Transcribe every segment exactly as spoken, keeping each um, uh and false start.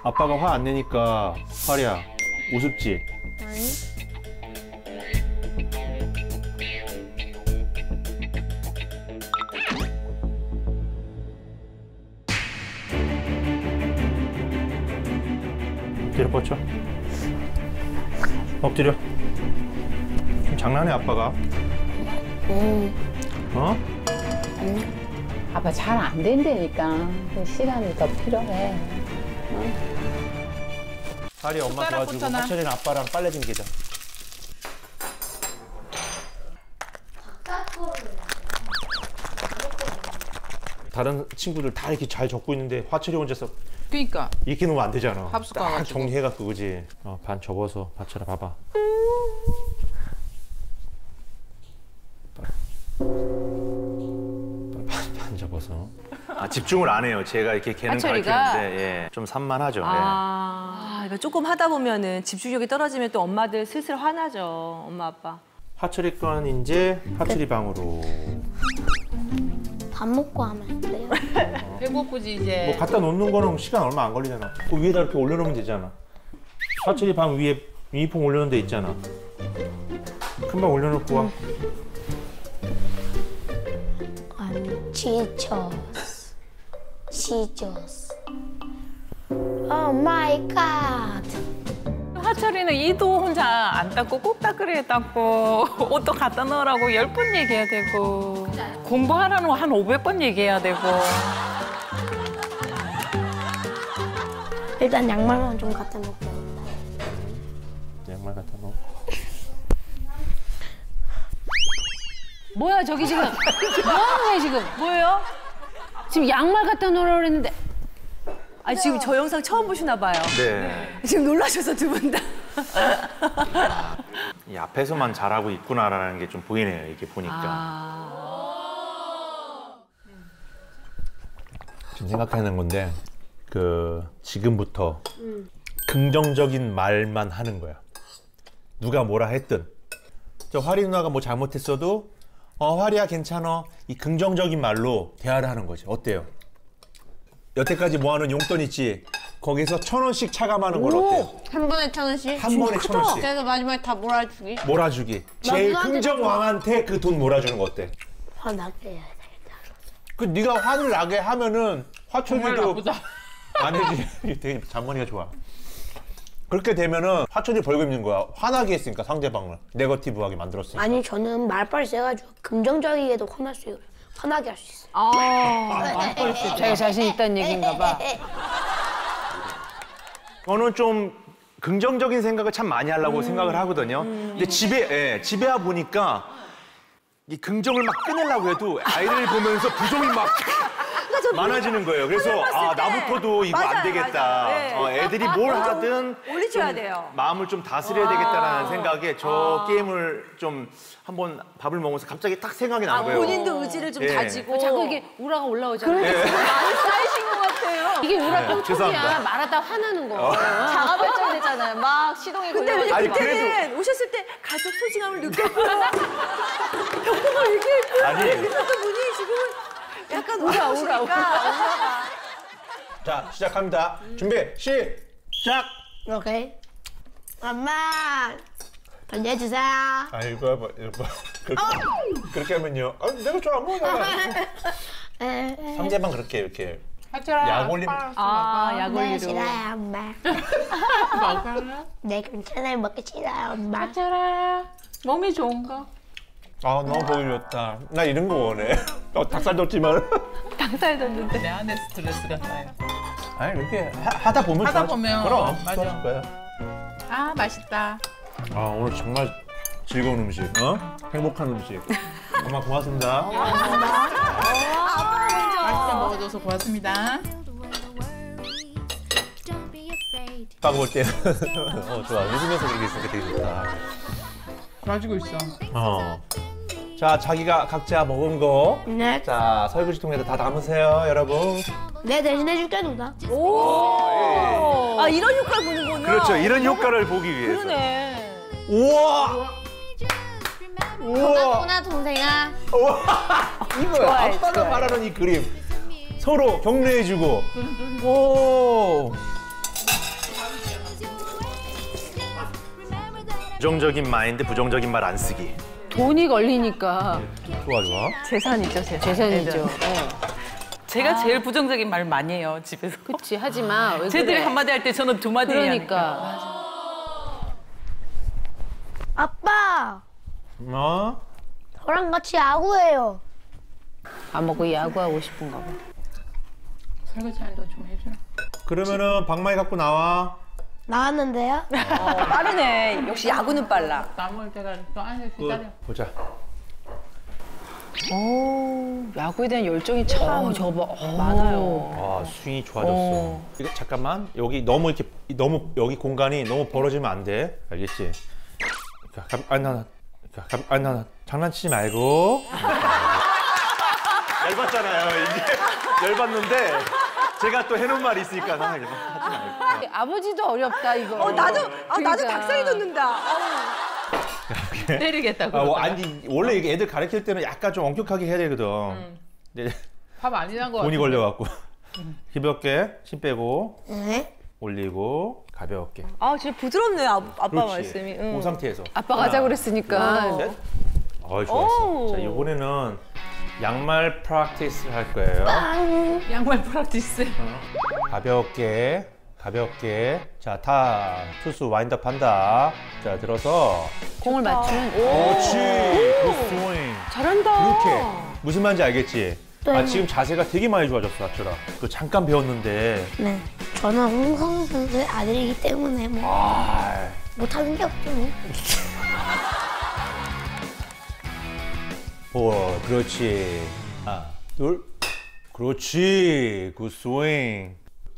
아빠가 화 안 내니까 화리야 우습지? 아니. 엎드려 뻗쳐. 엎드려. 좀 장난해 아빠가. 응. 어? 응. 아빠 잘 안 된다니까. 시간이 더 필요해. 어? 하리 엄마 도와주고 화철이는 아빠랑 빨래 좀 개자. 다른 친구들 다 이렇게 잘 적고 있는데 화철이 혼자서 그러니까 이렇게 놓으면 안 되잖아. 합숙 딱 가가지고. 정리해갖고 그지. 어, 반 접어서 화철아 봐봐. 반, 반 접어서. 아 집중을 안 해요. 제가 이렇게 걔는 화철이가? 가르치는데 예, 좀 산만하죠. 아, 아, 이거 조금 하다 보면은 집중력이 떨어지면 또 엄마들 슬슬 화나죠. 엄마 아빠. 화철이 건 이제 화철이 방으로. 밥 먹고 하면 안 돼요? 배고프지 이제. 뭐 갖다 놓는 거는 시간 얼마 안 걸리잖아. 그 위에다 이렇게 올려놓으면 되잖아. 화철이 방 위에 유니폼 올려놓은 데 있잖아. 금방 올려놓고 와. I'm Jesus. Jesus. Oh my God. 화철이는 이도 혼자 안 닦고 꼭 닦으래 닦고 옷도 갖다 넣으라고 열 번 얘기해야 되고 공부하라는 거 한 오백 번 얘기해야 되고. 일단 양말만 좀 갖다 놓을게요. 양말 갖다 놓고. 뭐야 저기 지금 뭐 하는 거야 지금? 뭐예요? 지금 양말 갖다 놓으라고 그랬는데. 아 지금 저 영상 처음 보시나 봐요. 네. 지금 놀라셔서 두 분 다. 이 앞에서만 잘하고 있구나라는 게 좀 보이네요. 이렇게 보니까. 아... 지금 생각하는 건데 그 지금부터 긍정적인 말만 하는 거야. 누가 뭐라 했든. 저 화리 누나가 뭐 잘못했어도 어 화리야 괜찮아. 이 긍정적인 말로 대화를 하는 거지. 어때요? 여태까지 모아놓은 용돈 있지? 거기서 천 원씩 차감하는 건 어때요? 한 번에 천 원씩? 한 번에 천 원씩. 그래서 마지막에 다 몰아주기? 몰아주기. 제일 긍정왕한테 그 돈 몰아주는 거 어때? 화나게 해야 되겠다. 그 네가 화를 나게 하면은 정말 화초리도 나쁘다. 아니지. 되게 잔머리가 좋아. 그렇게 되면은 화초리 벌금 있는 거야. 화나게 했으니까 상대방을 네거티브하게 만들었으니까. 아니 저는 말빨이 세가지고 긍정적이게도 화날 수 있어요. 화나게 할 수 있어요. 아, 말벌 수 자기 자신 있다는 얘기인가 봐. 저는 좀 긍정적인 생각을 참 많이 하려고 음. 생각을 하거든요. 음. 근데 집에 예, 집에 와 보니까 이 긍정을 막 꺼내려고 해도 아이를 보면서 부정이 막 많아지는 거예요. 그래서 아 나부터도 이거 맞아요, 안 되겠다. 맞아요. 네. 어, 애들이 뭘 하든 올리셔야 좀 돼요. 마음을 좀 다스려야 되겠다라는 생각에 저 게임을 좀 한번 밥을 먹으면서 갑자기 딱 생각이 난 아, 거예요. 본인도 의지를 좀 예. 다지고. 자꾸 이게 우라가 올라오잖아. 예. 많이 쌓이신 것 같아요. 이게 우라 네, 뻥튀기야. 죄송합니다. 말하다 화나는 거. 자가 발전되잖아요. 막 시동이 걸려가지고. 아니, 그때는 그래도- 오셨을 때 가족 소중함을 느꼈고요. 벽보가 얘기했고요. 아니. 그래서 분이 지금은 약간 우라, 우라, 우라. 자 시작합니다. 준비 시작. 오케이. 엄마 던져주세요. 아 이거 봐 이거 봐. 그렇게, 그렇게 하면요. 아 내가 저 안 먹어. 상대방 그렇게 이렇게 화철아. 약 올림. 아, 약 네 올리로. 싫어요 엄마. 먹어. 네 괜찮아요 먹기 싫어요 엄마. 화철아. 몸이 좋은 거. 아 너무 보기 좋다. 나 이런 거 원해. 어, 닭살 뒀지만. 닭살 뒀는데. 내 안에 스트레스가 쌓여. 아니 이렇게 하, 다 보면 하다 좋아질- 보면, 그럼 맞아. 좋아질 거야. 아 맛있다. 아 오늘 정말 즐거운 음식, 어? 행복한 음식. 엄마 고맙습니다. 맛있게 먹어줘서 고맙습니다. 아빠 볼게. 어 좋아. 웃으면서 그렇게 있으니까 되게 좋다. 가지고 있어. 어. 자 자기가 각자 먹은 거. 네. 자 설거지통에다 다 담으세요, 여러분. 내 대신해줄게 누나. 오. 아, 이런 효과를 보는구나. 그렇죠. 이런 효과를 보기 위해서. 그러네. 우와. 우와. 누나 동생아. 우와. 이거야. 좋아해, 아빠가 좋아해. 말하는 이 그림. 서로 격려해주고. 오. 부정적인 마인드, 부정적인 말 안 쓰기. 돈이 걸리니까 좋아 좋아. 재산이죠, 재산. 재산이죠. 네. 제가 제일 부정적인 말 많이 해요, 집에서. 그치 하지 마. 왜 쟤들이 그래. 한마디 할 때 저는 두 마디 하니까. 그러니까. 아빠, 어? 저랑 같이 야구해요. 안 먹고 야구하고 싶은가 봐. 설거지 할도 좀 해줘. 그러면은 방망이 갖고 나와. 나왔는데요? 어, 빠르네. 역시 야구는 빨라. 나물 제가 또 안에 기다려. 보자. 오, 야구에 대한 열정이 참 저거 많아요. 아 스윙이 좋아졌어. 어. 이거 잠깐만 여기 너무 이렇게 너무 여기 공간이 너무 벌어지면 안 돼. 알겠지? 아나 아나 장난치지 말고. 열받잖아요. 이게 열받는데 제가 또 해놓은 말이 있으니까 나 하지 말고. 아버지도 어렵다 이거. 어, 나도, 아, 나도 그러니까. 닭살이 돋는다. 때리겠다고. 아, 뭐, 아니 원래 이게 애들 가르칠 때는 약간 좀 엄격하게 해야 되거든. 근데 밥 안 지난 거 같아. 돈이 걸려갖고 가볍게 힘 빼고 네. 올리고 가볍게. 아, 진짜 부드럽네요, 아, 아빠 그렇지. 말씀이. 응. 그 상태에서. 아빠가 하자 그랬으니까. 셋. 어이 좋았어. 오. 자 이번에는 양말 프랙티스 할 거예요. 양말 프락티스. 가볍게 가볍게. 자 타 투수 와인드업 한다. 자 들어서. 공을 맞추는. 그렇지. 굿 스윙. 잘한다. 이렇게 무슨 말인지 알겠지? 네. 아 지금 자세가 되게 많이 좋아졌어 아철아. 그 잠깐 배웠는데. 네. 저는 홍성 선수의 아들이기 때문에 뭐 아. 못하는 게 없죠. 뭐. 오, 그렇지. 하나, 둘. 그렇지. 굿 스윙.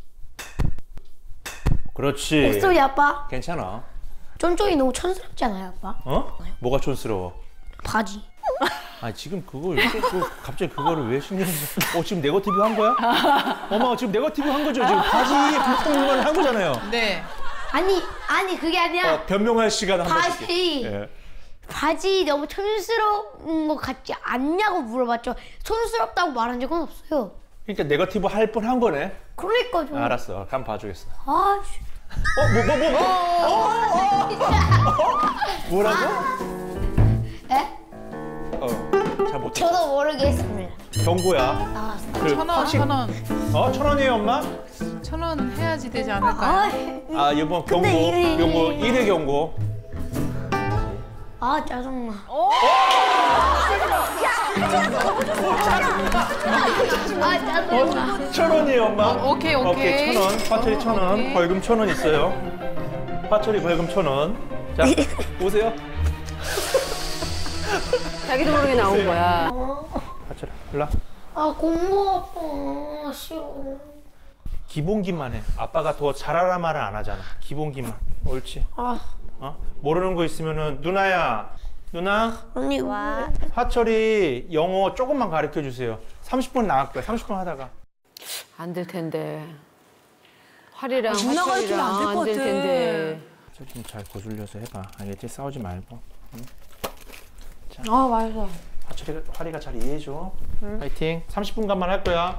그렇지. 목소리 아빠. 괜찮아. 쫀쫀이 너무 촌스럽지 않아요, 아빠? 어? 뭐가 촌스러워? 바지. 아 지금 그걸 또 갑자기 그거를 왜 신경 써? 어 지금 네거티브 한 거야? 엄마가 지금 네거티브 한 거죠? 지금 바지 불통만 한 거잖아요. 네. 아니, 아니 그게 아니라 어, 변명할 시간 한번 바지. 줄게. 예. 바지 너무 촌스러운 것 같지 않냐고 물어봤죠. 촌스럽다고 말한 적은 없어요. 그러니까 네거티브 할 뻔 한 거네. 그러니까 좀. 알았어. 한번 봐주겠어. 아, 씨. 어, 뭐, 뭐, 뭐, 뭐? 뭐라고? 에? 어, 잘 못해. 저도 모르겠습니다. 경고야. 나왔어. 그 천 원, 확실- 천 원. 어, 천 원이에요, 엄마? 천 원 해야지 되지 않을까요? 아, 아, 이번 경고, 근데 일이- 요거 일 회 경고. 아 짜증나. 아 짜증나. 어, 천 원이에요, 엄마. 어, 오케이, 오케이. 오케이, 천 원. 화철이 천 원. 오케이. 벌금 천 원 있어요. 화철이 벌금 천 원. 자, 오세요. 자기도 모르게 나온 거야. 화철아, 일로 와. 아 공부 아빠 싫어. 기본기만 해. 아빠가 더 잘하라 말을 안 하잖아. 기본기만. 옳지. 아 어? 모르는 거 있으면은 누나야. 누나, 언니 와. 화철이 영어 조금만 가르쳐 주세요. 삼십 분 나갈 거야. 삼십 분 하다가. 안 될 텐데. 활이랑 누나 가르치면 안될것 안 될 같아. 텐데. 좀 잘 거슬려서 해봐. 알겠지? 싸우지 말고. 응? 아 맞아. 화철이가, 화리가 잘 이해해줘. 파이팅. 삼십 분간만 할 거야.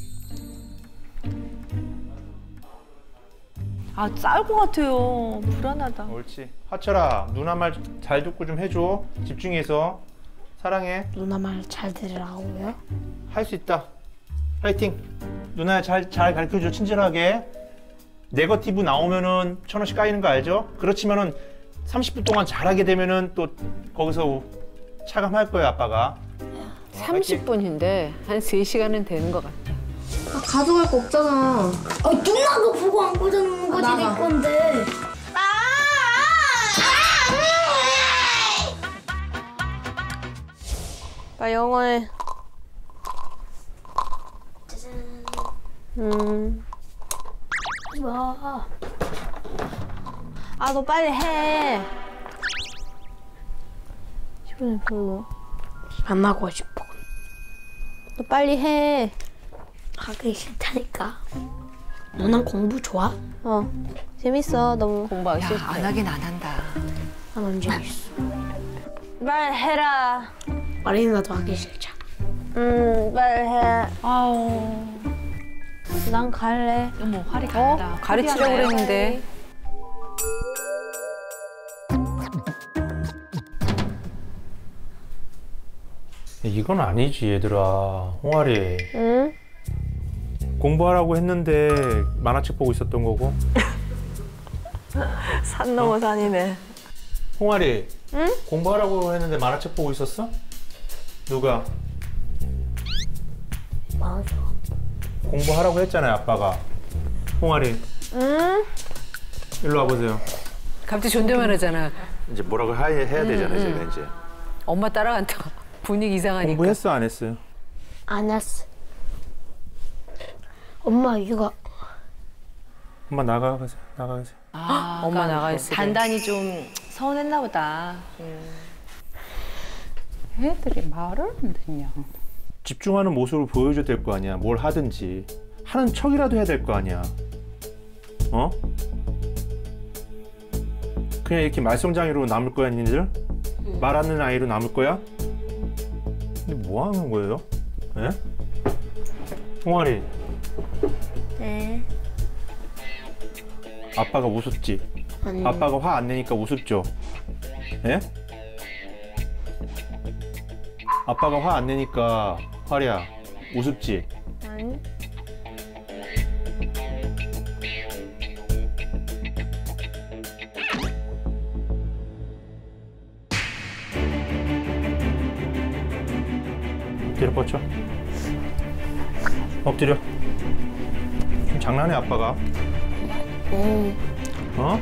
아, 쌀 것 같아요. 불안하다. 옳지. 화철아, 누나 말 잘 듣고 좀 해줘. 집중해서. 사랑해. 누나 말 잘 들으라고요? 할 수 있다. 파이팅. 누나 잘, 잘 가르쳐줘. 친절하게. 네거티브 나오면은 천 원씩 까이는 거 알죠? 그렇지만은 삼십 분 동안 잘하게 되면은 또 거기서 차감할 거예요, 아빠가. 삼십 분인데 한 세 시간은 되는 것 같아. 가져갈 거 없잖아. 아 누나가 보고 안 꽂아놓는 거지 내 건데. 나 영어해. 음. 와. 아, 너 빨리 해. 시원해, 별로. 만나고 싶어. 너 빨리 해. 하기 싫다니까. 누나 공부 좋아? 어. 재밌어, 너무. 공부하기 싫대. 안 하긴 안 한다. 난 안 재밌어. 빨리 해라. 어린이나도 하기 싫잖아. 음, 빨리 해. 아우. 난 갈래. 어머, 활이 간다. 가르치려고 그랬는데. 이건 아니지 얘들아. 홍아리. 응? 공부하라고 했는데 만화책 보고 있었던 거고. 산 넘어 산이네. 홍아리. 응? 공부하라고 했는데 만화책 보고 있었어? 누가? 맞아. 공부하라고 했잖아요 아빠가. 홍아리. 응? 일로 와보세요. 갑자기 존댓말 하잖아. 이제 뭐라고 하, 해야 되잖아요 제가 이제. 엄마 따라간다. 분위기 이상하니까. 공부했어 안 했어요? 안 했어. 엄마 이거 엄마 나가가세요. 나가가세요. 아, 엄마 나가 있어. 단단히 좀 서운했나 보다. 애들이 말을 안 듣냐. 집중하는 모습을 보여줘야 될 거 아니야. 뭘 하든지 하는 척이라도 해야 될 거 아니야. 어? 그냥 이렇게 말썽장이로 남을 거야 니들? 말하는 아이로 남을 거야? 근데 뭐 하는 거예요? 예? 홍아리 네. 아빠가 우습지? 아니. 아빠가 화 안 내니까 우습죠? 예? 아빠가 화 안 내니까 화리야 우습지? 아니. 엎드려 뻗쳐. 엎드려. 좀 장난해 아빠가. 응. 어?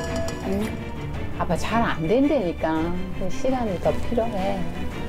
아빠 잘 안 된다니까. 시간이 더 필요해.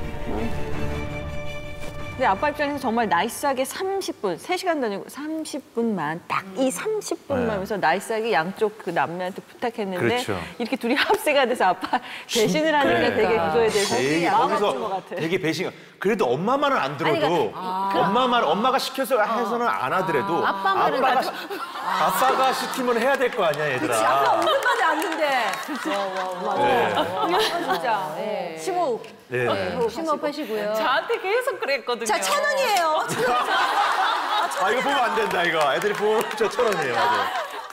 근데 아빠 입장에서 정말 나이스하게 삼십 분, 세 시간 다니고 삼십 분만 딱 이 삼십 분만 네. 하면서 나이스하게 양쪽 그 남매한테 부탁했는데 그렇죠. 이렇게 둘이 합세가 돼서 아빠 배신을 하니까 되게 그거에 대해서 되게 마음 아픈 것 거기서 같아. 되게 배신. 그래도 엄마 말은 안 들어도 엄마 말 엄마가 시켜서 해서는 안 하더라도 아빠 말은 아빠가 시- 아빠가 시키면 해야 될 거 아니야 얘들아. 아까 없는 말이 왔는데. 네. 진짜. 심호흡. 네. 심호흡하시고요. 저한테 계속 그랬거든요. 자, 천 원이에요. 아 이거 보면 안 된다 이거. 애들이 보면 저 천 원이에요. 맞아.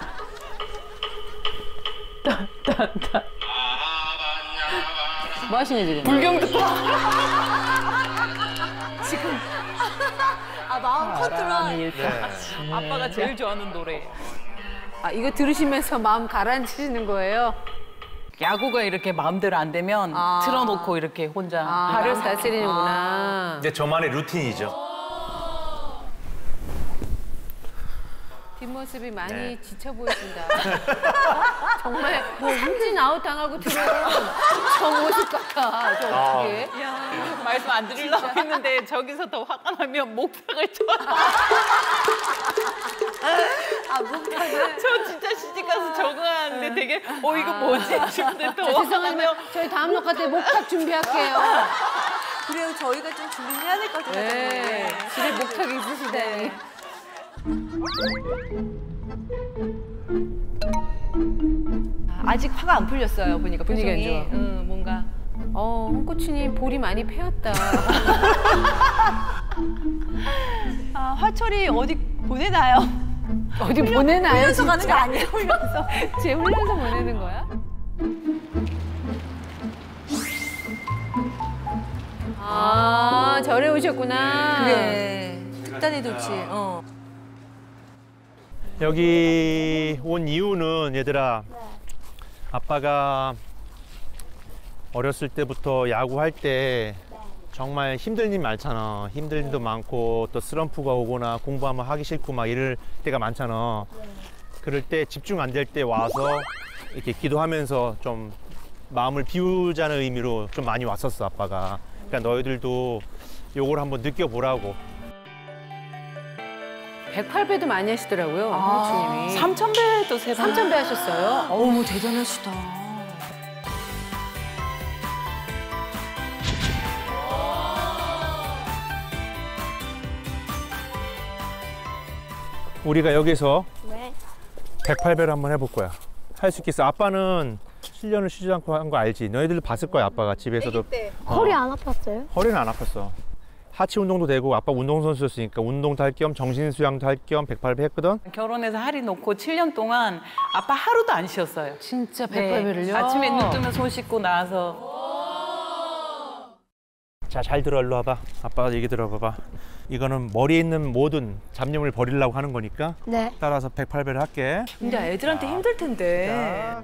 뭐 하시냐 지금? 불경 듣고 아, 마음 컨트롤. 네. 아빠가 제일 좋아하는 노래. 아, 이거 들으시면서 마음 가라앉히시는 거예요? 야구가 이렇게 마음대로 안 되면 아. 틀어놓고 이렇게 혼자 아, 발을 마음 다스리는구나. 근데 저만의 루틴이죠. 뒷모습이 많이 네. 지쳐 보이신다. 정말 뭐 삼진 아웃 당하고 들어온 저 모습 같아. 저 어떻게? 말씀 안 드리려고 했는데 저기서 더 화가 나면 목탁을 쳐. 아, 목탁을. 저 진짜 시집가서 적응하는데 되게 어 이거 뭐지 싶은데 더 저 죄송하지만 저희 다음 녹화 때 목탁 준비할게요. 그래요, 저희가 좀 준비를 해야 될 것 같아요. 네. 집에 목탁이 있으시다니. 아직 화가 안 풀렸어요, 보니까. 분위기 안 표정이. 좋아. 응, 뭔가. 어, 홍코치님 볼이 많이 패였다. 아, 화철이 어디 보내나요? 어디 보내나요? 훈련소 가는 거 진짜? 아니에요, 훈련소? 제 훈련소 보내는 거야? 아, 절에 오셨구나. 그래. 특단의 도치. 어. 여기 온 이유는 얘들아 아빠가 어렸을 때부터 야구할 때 정말 힘든 일 많잖아. 힘든 일도 많고 또 슬럼프가 오거나 공부하면 하기 싫고 막 이럴 때가 많잖아. 그럴 때 집중 안 될 때 와서 이렇게 기도하면서 좀 마음을 비우자는 의미로 좀 많이 왔었어 아빠가. 그러니까 너희들도 요걸 한번 느껴보라고. 백팔 배도 많이 하시더라고요, 홍코치님이. 삼천 배도 세 번. 삼천 배 하셨어요? 어우, 대단하시다. 우리가 여기서 네. 백팔 배를 한번 해볼 거야. 할 수 있겠어. 아빠는 훈련을 쉬지 않고 한 거 알지? 너희들도 봤을 거야 아빠가 집에서도. 어. 허리 안 아팠어요? 허리는 안 아팠어. 하체 운동도 되고 아빠 운동선수였으니까 운동도 할 겸 정신 수양도 할 겸 백팔 배 했거든. 결혼해서 할인 놓고 칠 년 동안 아빠 하루도 안 쉬었어요. 진짜 네. 백팔 배를요? 아침에 눈 뜨면 손 씻고 나와서 자, 잘 들어. 일로 와봐. 아빠가 얘기 들어봐봐. 이거는 머리에 있는 모든 잡념을 버리려고 하는 거니까 네. 따라서 백팔 배를 할게. 근데 애들한테 힘들 텐데.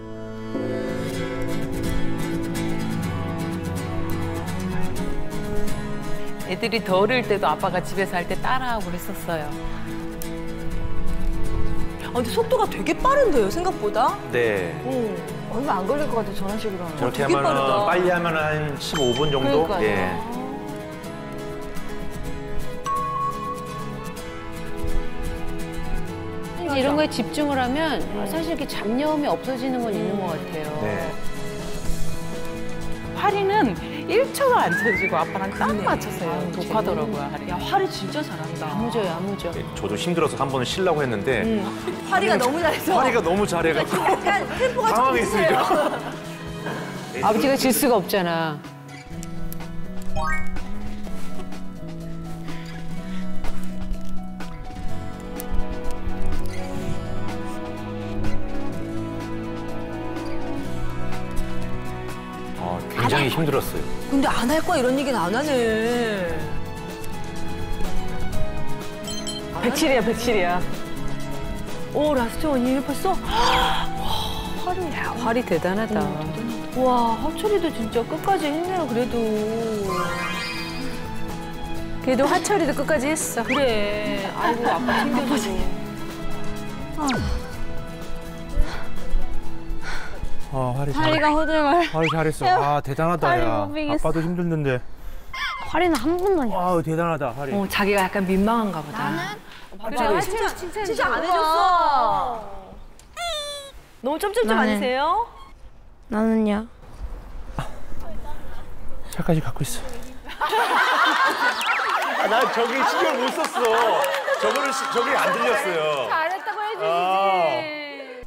애들이 더 어릴 때도 아빠가 집에서 할 때 따라하고 그랬었어요. 아, 근데 속도가 되게 빠른데요, 생각보다? 네. 어. 얼마 안 걸릴 것 같아, 저런 식으로 하면. 저렇게 되게 하면 빠르다. 빨리 하면 한 십오 분 정도? 그러니까요. 예. 이런 거에 집중을 하면 사실 이렇게 잡념이 없어지는 건 있는 것 같아요. 네. 화리는 일 초도 안 쳐지고 아빠랑 딱 맞춰서 해요. 독하더라고요, 화리. 야, 화리 진짜 잘한다. 야무져요, 야무져. 저도 힘들어서 한 번은 쉬려고 했는데 음. 화리가 너무 잘해서. 화리가 너무 잘해가지고 약간 템포가 좀 당황했어요. 있어요. 아버지가 질 수가 없잖아. 어, 굉장히 힘들었어요. 근데 안 할 거야 이런 얘기는 안 하네. 백칠이야, 백칠이야. 오, 라스트 원이에요, 벌써? 화리, 야, 화리 대단하다. 와, 화철이도 진짜 끝까지 했네요, 그래도. 그래도 화철이도 끝까지 했어. 그래. 아이고, 아빠 챙겨주고. 아, 화리 다리가 호들걸. 화리 잘했어. 아, 대단하다, 화리 야. 못 비겠어. 아빠도 힘들는데. 화리는 한 번도 안 와, 대단하다, 화리. 어, 자기가 약간 민망한가 보다. 나는 그래, 진짜, 진짜, 진짜 안 해줬어. 너무 쫌쫌쫌 나는- 아니세요? 나는요. 차까지 갖고 있어. 아, 난 저기 신경 못 썼어. 저거는 시, 저게 안 들렸어요. 잘했다고 해주지. 아.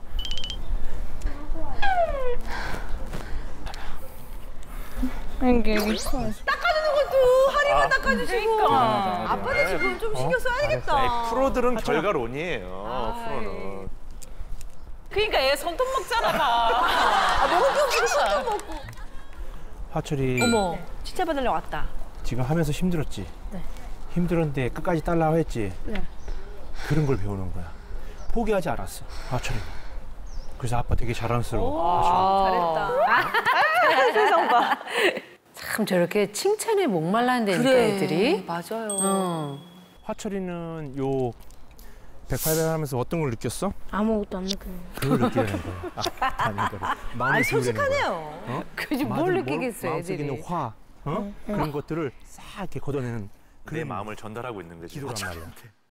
닦아주는 것도 하리만 닦아주시고. 아빠는 네. 지금 좀 신경 써야 되겠다. 아이, 프로들은 결과론이에요. 프로는. 그러니까 얘 손톱 먹잖아, 봐. 아, 먹을 게 없어, 손도 먹고. 화철이 어머, 칭찬받으려고 왔다. 지금 하면서 힘들었지? 네. 힘들었는데 끝까지 딸라고 했지? 네. 그런 걸 배우는 거야. 포기하지 않았어, 화철이. 그래서 아빠 되게 자랑스러워. 잘했다. 세상 봐. 참 저렇게 칭찬에 목말라한다니까 그래, 애들이. 맞아요. 어. 화철이는 요 백팔 배 하면서 어떤 걸 느꼈어? 아무것도 안 느끼는. 그걸 느끼는 거야. 아, 아닌 거야. 마음을 아니, 비우려는 거야. 솔직하네요. 어? 그지 뭘 마음을 느끼겠어 마음속에 애들이. 있는 화, 어? 그런 것들을 싹 이렇게 걷어내는 내 마음을 전달하고 있는 거지. 기도란 말이야.